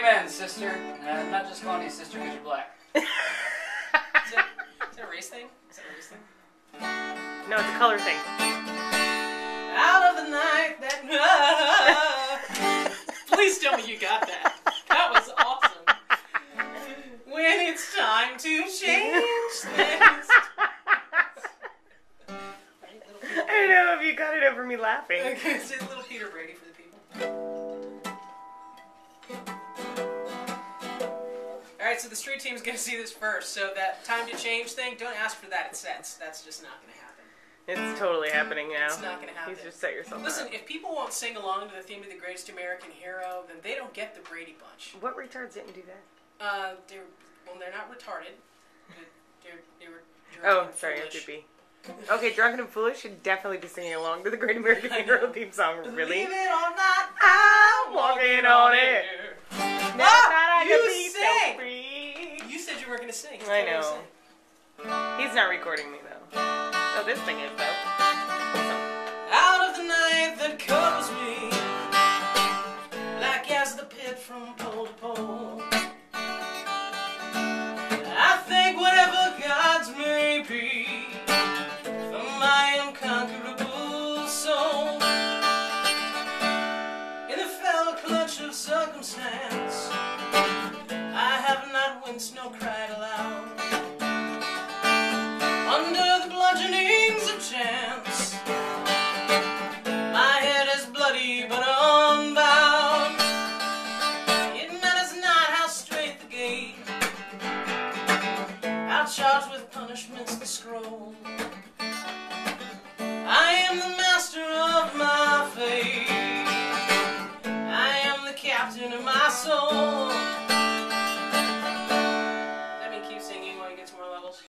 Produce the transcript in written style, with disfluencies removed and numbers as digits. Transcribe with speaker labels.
Speaker 1: Amen, sister. I'm not just calling you sister because you're black.
Speaker 2: Is it a race thing? Is it a race thing?
Speaker 3: No, it's a color thing.
Speaker 2: Out of the night that... Please tell me you got that. That was awesome. When it's time to change things.
Speaker 3: I don't know if you got it over me laughing.
Speaker 2: Okay, say Little Peter Brady for the people. Alright, so the street team's gonna see this first, so that time to change thing, don't ask for that, it sets. That's just not gonna happen.
Speaker 3: It's totally happening now.
Speaker 2: It's not gonna happen.
Speaker 3: You just set yourself
Speaker 2: Listen,
Speaker 3: up.
Speaker 2: if people won't sing along to the theme of the Greatest American Hero, then they don't get the Brady Bunch.
Speaker 3: What retards didn't do that?
Speaker 2: They're not retarded. They were drunk
Speaker 3: Oh,
Speaker 2: and
Speaker 3: sorry,
Speaker 2: foolish.
Speaker 3: FGB. Okay, Drunken and Foolish should definitely be singing along to the Great American Hero theme song. Really?
Speaker 2: Believe it or not,
Speaker 3: I'm walking on it. Never thought I
Speaker 2: you
Speaker 3: could be so
Speaker 2: sang.
Speaker 3: free.
Speaker 2: You said you were going to sing.
Speaker 3: I know. He's not recording me though. Oh, this thing is though.
Speaker 2: Out of the night that covers me, black as the pit from pole to pole. I think whatever gods may be for my unconquerable soul. In the fell clutch of circumstance, I have not winced nor cried aloud. Under the bludgeonings of chance, my head is bloody but unbound. It matters not how straight the gate, I'll charge with punishments the scroll. I am the master of my fate, I am the captain of my soul.